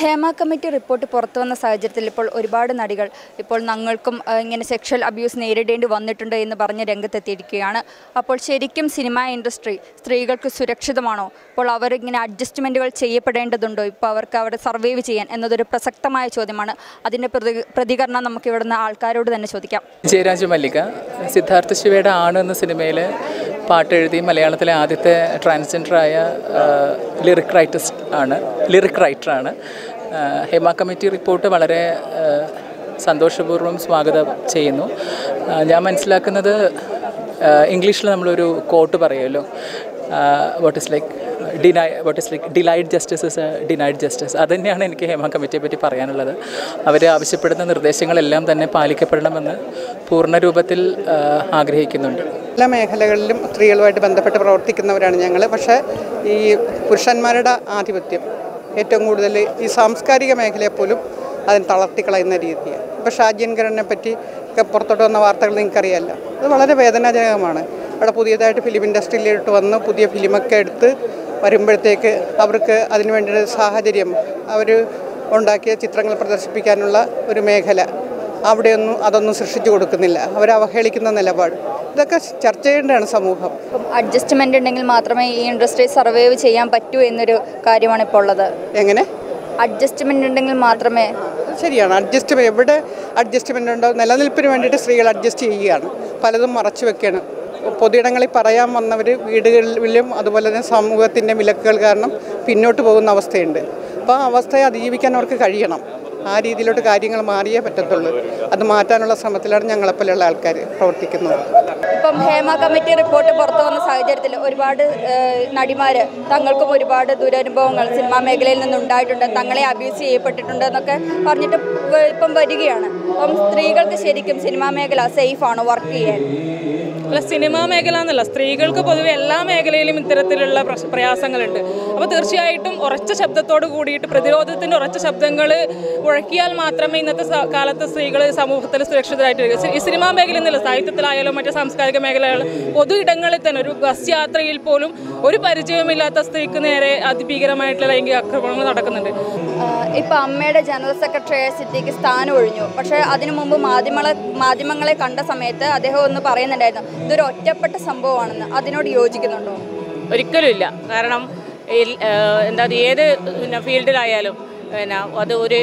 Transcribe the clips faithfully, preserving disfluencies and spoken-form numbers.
Hema committee report പുറത്തു വന്ന സാഹചര്യത്തിൽ ഇപ്പോൾ ഒരുപാട് നടികൾ ഇപ്പോൾ ഞങ്ങൾക്കും ഇങ്ങനെ സെക്ഷൽ അബ്യൂസ് നേരിടേണ്ടി വന്നിട്ടുണ്ട് എന്ന് പറഞ്ഞ് രംഗത്തെത്തിയിരിക്കുകയാണ്. അപ്പോൾ ശരിക്കും സിനിമാ ഇൻഡസ്ട്രി സ്ത്രീകൾക്ക് സുരക്ഷിതമാണോ? അപ്പോൾ അവരിങ്ങനെ അഡ്ജസ്റ്റ്മെൻറ്റുകൾ ചെയ്യപ്പെടേണ്ടതുണ്ടോ ഇപ്പോൾ അവർക്ക് അവിടെ സർവൈവ് ചെയ്യാൻ എന്നതൊരു പ്രസക്തമായ ചോദ്യമാണ്. അതിൻ്റെ പ്രതി പ്രതികരണം നമുക്ക് ഇവിടുന്ന് ആൾക്കാരോട് തന്നെ ചോദിക്കാം. ജയരാജ് മല്ലിക സിദ്ധാർത്ഥ ശിവയുടെ ആണ് എന്ന സിനിമയിൽ പാട്ടെഴുതി മലയാളത്തിലെ ആദ്യത്തെ ട്രാൻസ്ജെൻഡറായ ലിറിക് റൈറ്റിസ്റ്റ് ആണ് ലിറിക് റൈറ്ററാണ്. ഹേമ കമ്മിറ്റി റിപ്പോർട്ട് വളരെ സന്തോഷപൂർവ്വം സ്വാഗതം ചെയ്യുന്നു. ഞാൻ മനസ്സിലാക്കുന്നത് ഇംഗ്ലീഷിൽ നമ്മളൊരു കോട്ട് പറയുമല്ലോ, what is like deny what is like delayed justice is denied justice. അത് തന്നെയാണ് എനിക്ക് ഹേമ കമ്മിറ്റിയെ പറ്റി പറയാനുള്ളത്. അവർ ആവശ്യപ്പെടുന്ന നിർദ്ദേശങ്ങളെല്ലാം തന്നെ പാലിക്കപ്പെടണമെന്ന് പൂർണ്ണ രൂപത്തിൽ ആഗ്രഹിക്കുന്നുണ്ട്. എല്ലാ മേഖലകളിലും സ്ത്രീകളുമായിട്ട് ബന്ധപ്പെട്ട് പ്രവർത്തിക്കുന്നവരാണ് ഞങ്ങൾ. പക്ഷേ ഈ പുരുഷന്മാരുടെ ആധിപത്യം ഏറ്റവും കൂടുതൽ ഈ സാംസ്കാരിക മേഖലയെപ്പോലും അതിന് തളർത്തിക്കളയുന്ന രീതിയാണ്. ഇപ്പോൾ ഷാജിയൻകരനെ പറ്റി ഒക്കെ പുറത്തോട്ട് വന്ന വാർത്തകൾ നിങ്ങൾക്കറിയാമല്ലോ. അത് വളരെ വേദനാജനകമാണ്. അവിടെ പുതിയതായിട്ട് ഫിലിം ഇൻഡസ്ട്രിയിലോട്ട് വന്ന് പുതിയ ഫിലിമൊക്കെ എടുത്ത് വരുമ്പോഴത്തേക്ക് അവർക്ക് അതിനു വേണ്ടിയൊരു സാഹചര്യം അവർ ഉണ്ടാക്കിയ ചിത്രങ്ങൾ പ്രദർശിപ്പിക്കാനുള്ള ഒരു മേഖല അവിടെയൊന്നും അതൊന്നും സൃഷ്ടിച്ചു കൊടുക്കുന്നില്ല. അവർ അവഹേളിക്കുന്ന നിലപാട് ഇതൊക്കെ ചർച്ച ചെയ്യേണ്ടതാണ് സമൂഹം. അഡ്ജസ്റ്റ്മെൻ്റ് ഉണ്ടെങ്കിൽ മാത്രമേ ഈ ഇൻഡസ്ട്രി സർവൈവ് ചെയ്യാൻ പറ്റൂ എന്നൊരു കാര്യമാണ് ഇപ്പോൾ ഉള്ളത്. എങ്ങനെ അഡ്ജസ്റ്റ്മെൻ്റ് ഉണ്ടെങ്കിൽ മാത്രമേ? ശരിയാണ്, അഡ്ജസ്റ്റ്മെൻറ്റ് എവിടെ അഡ്ജസ്റ്റ്മെൻ്റ് ഉണ്ടോ? നിലനിൽപ്പിന് വേണ്ടിയിട്ട് സ്ത്രീകൾ അഡ്ജസ്റ്റ് ചെയ്യുകയാണ്, പലതും മറച്ചു വെക്കുകയാണ്. പൊതുയിടങ്ങളിൽ പറയാൻ വന്നവർ വീടുകളിലും അതുപോലെ തന്നെ സമൂഹത്തിൻ്റെ വിലക്കുകൾ കാരണം പിന്നോട്ട് പോകുന്ന അവസ്ഥയുണ്ട്. അപ്പോൾ ആ അവസ്ഥയെ അതിജീവിക്കാൻ അവർക്ക് കഴിയണം. ആ രീതിയിലോട്ട് കാര്യങ്ങൾ മാറിയേ പറ്റത്തുള്ളൂ. അത് മാറ്റാനുള്ള ശ്രമത്തിലാണ് ഞങ്ങളെപ്പോലെയുള്ള ആൾക്കാർ പ്രവർത്തിക്കുന്നത്. ഇപ്പം ഹേമ കമ്മിറ്റി റിപ്പോർട്ട് പുറത്തു വന്ന സാഹചര്യത്തിൽ ഒരുപാട് നടിമാർ തങ്ങൾക്കും ഒരുപാട് ദുരനുഭവങ്ങൾ സിനിമാ മേഖലയിൽ നിന്നുണ്ടായിട്ടുണ്ട്, തങ്ങളെ അബ്യൂസ് ചെയ്യപ്പെട്ടിട്ടുണ്ട് എന്നൊക്കെ പറഞ്ഞിട്ട് ഇപ്പം വരികയാണ്. അപ്പം സ്ത്രീകൾക്ക് ശരിക്കും സിനിമാ മേഖല സേഫാണോ വർക്ക് ചെയ്യാൻ? അല്ല, സിനിമാ മേഖല എന്നല്ല, സ്ത്രീകൾക്ക് പൊതുവെ എല്ലാ മേഖലയിലും ഇത്തരത്തിലുള്ള പ്രയാസങ്ങളുണ്ട്. അപ്പോൾ തീർച്ചയായിട്ടും ഉറച്ച ശബ്ദത്തോട് കൂടിയിട്ട് പ്രതിരോധത്തിൻ്റെ ഉറച്ച ശബ്ദങ്ങൾ മുഴക്കിയാൽ മാത്രമേ ഇന്നത്തെ കാലത്ത് സ്ത്രീകൾ സമൂഹത്തിൽ സുരക്ഷിതരായിട്ട് ഈ സിനിമാ മേഖല എന്നല്ല, സാഹിത്യത്തിലായാലും മറ്റ് സാംസ്കാരിക മേഖലകളിലും പൊതു ഇടങ്ങളിൽ തന്നെ ഒരു ബസ് യാത്രയിൽ പോലും ഒരു പരിചയമില്ലാത്ത സ്ത്രീക്ക് നേരെ അതിഭീകരമായിട്ടുള്ള ലൈംഗിക ആക്രമണങ്ങൾ നടക്കുന്നുണ്ട്. ഇപ്പോൾ അമ്മയുടെ ജനറൽ സെക്രട്ടറിയായ സിദ്ദീഖ് സ്ഥാനം ഒഴിഞ്ഞു. പക്ഷേ അതിനു മുമ്പ് മാധ്യമങ്ങളെ മാധ്യമങ്ങളെ കണ്ട സമയത്ത് അദ്ദേഹം ഒന്ന് പറയുന്നുണ്ടായിരുന്നു ഇതൊരു ഒറ്റപ്പെട്ട സംഭവമാണെന്ന്. അതിനോട് യോജിക്കുന്നുണ്ടോ? ഒരിക്കലും ഇല്ല. കാരണം എന്താ ഏത് പിന്നെ ഫീൽഡിലായാലും പിന്നെ അത് ഒരു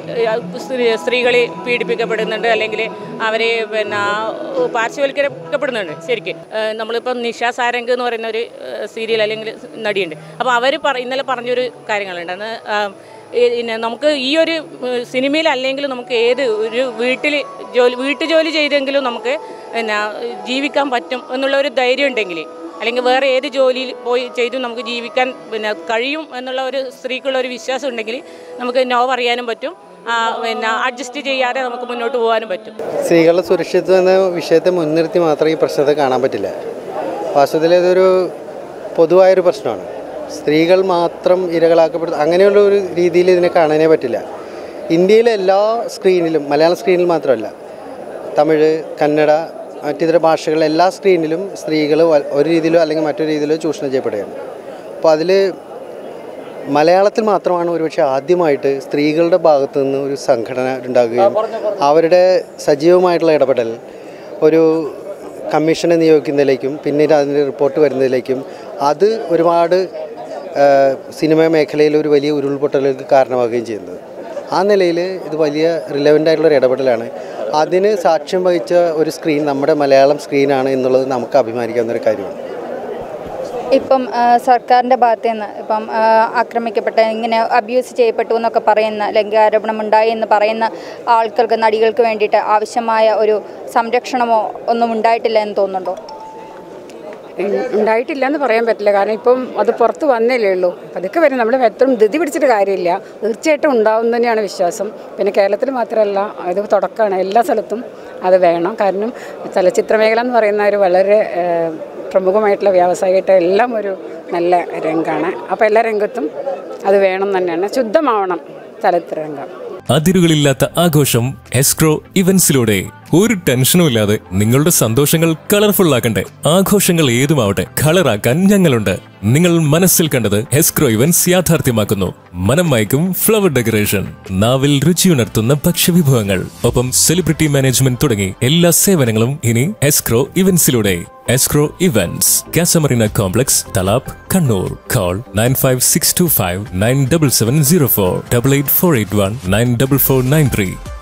സ്ത്രീകൾ പീഡിപ്പിക്കപ്പെടുന്നുണ്ട്, അല്ലെങ്കിൽ അവർ പിന്നെ പാർശ്വവൽക്കരിക്കപ്പെടുന്നുണ്ട്. ശരിക്കും നമ്മളിപ്പം നിഷ സാരംഗ് എന്ന് പറയുന്ന ഒരു സീരിയൽ അല്ലെങ്കിൽ നടിയുണ്ട്. അപ്പോൾ അവർ പറ ഇന്നലെ പറഞ്ഞൊരു കാര്യങ്ങളുണ്ട്. അന്ന് പിന്നെ നമുക്ക് ഈ ഒരു സിനിമയിലല്ലെങ്കിൽ നമുക്ക് ഏത് ഒരു വീട്ടിൽ ജോലി വീട്ടു ജോലി ചെയ്തെങ്കിലും നമുക്ക് പിന്നെ ജീവിക്കാൻ പറ്റും എന്നുള്ള ഒരു ധൈര്യം ഉണ്ടെങ്കിൽ, അല്ലെങ്കിൽ വേറെ ഏത് ജോലിയിൽ പോയി ചെയ്തും നമുക്ക് ജീവിക്കാൻ പിന്നെ കഴിയും എന്നുള്ള ഒരു സ്ത്രീക്കുള്ള ഒരു വിശ്വാസം ഉണ്ടെങ്കിൽ നമുക്ക് നോ പറയാനും പറ്റും, പിന്നെ അഡ്ജസ്റ്റ് ചെയ്യാതെ നമുക്ക് മുന്നോട്ട് പോകാനും പറ്റും. സ്ത്രീകളുടെ സുരക്ഷിതത്വം എന്ന വിഷയത്തെ മുൻനിർത്തി മാത്രം ഈ പ്രശ്നത്തെ കാണാൻ പറ്റില്ല. വാസ്തവത്തിൽ ഇതൊരു പൊതുവായൊരു പ്രശ്നമാണ്. സ്ത്രീകൾ മാത്രം ഇരകളാക്കപ്പെടുന്ന അങ്ങനെയുള്ള ഒരു രീതിയിൽ ഇതിനെ കാണാനേ പറ്റില്ല. ഇന്ത്യയിലെ എല്ലാ സ്ക്രീനിലും, മലയാളം സ്ക്രീനിൽ മാത്രമല്ല, തമിഴ്, കന്നഡ, മറ്റിതര ഭാഷകളിലെ എല്ലാ സ്ക്രീനിലും സ്ത്രീകൾ ഒരു രീതിയിലോ അല്ലെങ്കിൽ മറ്റൊരു രീതിയിലോ ചൂഷണം ചെയ്യപ്പെടുകയാണ്. അപ്പോൾ അതിൽ മലയാളത്തിൽ മാത്രമാണ് ഒരുപക്ഷെ ആദ്യമായിട്ട് സ്ത്രീകളുടെ ഭാഗത്തു നിന്ന് ഒരു സംഘടന ഉണ്ടാകുകയും അവരുടെ സജീവമായിട്ടുള്ള ഇടപെടൽ ഒരു കമ്മീഷനെ നിയോഗിക്കുന്നതിലേക്കും പിന്നീട് അതിൻ്റെ റിപ്പോർട്ട് വരുന്നതിലേക്കും അത് ഒരുപാട് സിനിമ മേഖലയിൽ ഒരു വലിയ ഉരുൾപൊട്ടലുകൾക്ക് കാരണമാവുകയും ചെയ്യുന്നത്. ആ നിലയിൽ ഇത് വലിയ റിലവൻ്റ് ആയിട്ടുള്ളൊരു ഇടപെടലാണ്. അതിന് സാക്ഷ്യം വഹിച്ച ഒരു സ്ക്രീൻ നമ്മുടെ മലയാളം സ്ക്രീനാണ് എന്നുള്ളത് നമുക്ക് അഭിമാനിക്കാവുന്നൊരു കാര്യമാണ്. ഇപ്പം സർക്കാരിൻ്റെ ഭാഗത്തു നിന്ന് ഇപ്പം ആക്രമിക്കപ്പെട്ട ഇങ്ങനെ അബ്യൂസ് ചെയ്യപ്പെട്ടു എന്നൊക്കെ പറയുന്ന ലൈംഗികാരോപണം ഉണ്ടായി എന്ന് പറയുന്ന ആൾക്കാർക്ക്, നടികൾക്ക് വേണ്ടിയിട്ട് ആവശ്യമായ ഒരു സംരക്ഷണമോ ഒന്നും ഉണ്ടായിട്ടില്ല എന്ന് തോന്നുന്നുണ്ടോ? ഉണ്ടായിട്ടില്ല എന്ന് പറയാൻ പറ്റില്ല. കാരണം ഇപ്പം അത് പുറത്ത് വന്നില്ലേ ഉള്ളൂ. അതൊക്കെ വരും. നമ്മൾ എത്ര ധൃതി പിടിച്ചിട്ട് കാര്യമില്ല. തീർച്ചയായിട്ടും ഉണ്ടാവും തന്നെയാണ് വിശ്വാസം. പിന്നെ കേരളത്തിൽ മാത്രമല്ല, ഇത് തുടക്കമാണ്. എല്ലാ സ്ഥലത്തും അത് വേണം. കാരണം ചലച്ചിത്ര മേഖല എന്ന് പറയുന്ന ഒരു വളരെ പ്രമുഖമായിട്ടുള്ള വ്യാവസായികമായിട്ട് എല്ലാം ഒരു നല്ല രംഗമാണ്. അപ്പോൾ എല്ലാ രംഗത്തും അത് വേണം തന്നെയാണ്. ശുദ്ധമാവണം ചലച്ചിത്ര രംഗം. അതിരുകളില്ലാത്ത ആഘോഷം എസ്ക്രോ ഇവന്റ്സിലൂടെ ഒരു ടെൻഷനും ഇല്ലാതെ നിങ്ങളുടെ സന്തോഷങ്ങൾ കളർഫുൾ ആക്കണ്ടേ? ആഘോഷങ്ങൾ ഏതുമാവട്ടെ, കളറാക്കാൻ ഞങ്ങളുണ്ട്. നിങ്ങൾ മനസ്സിൽ കണ്ടത് എസ്ക്രോ ഇവന്റ്സ് യാഥാർത്ഥ്യമാക്കുന്നു. മനം മയക്കും ഫ്ലവർ ഡെക്കറേഷൻ, നാവിൽ രുചിയുണർത്തുന്ന ഭക്ഷ്യവിഭവങ്ങൾ, ഒപ്പം സെലിബ്രിറ്റി മാനേജ്മെന്റ് തുടങ്ങി എല്ലാ സേവനങ്ങളും ഇനി എസ്ക്രോ ഇവന്റ്സിലൂടെ. Escro events, Casamarina complex, Talap, Kannur. Call nine five six two five nine seven seven zero four double eight four eight one nine four four nine three.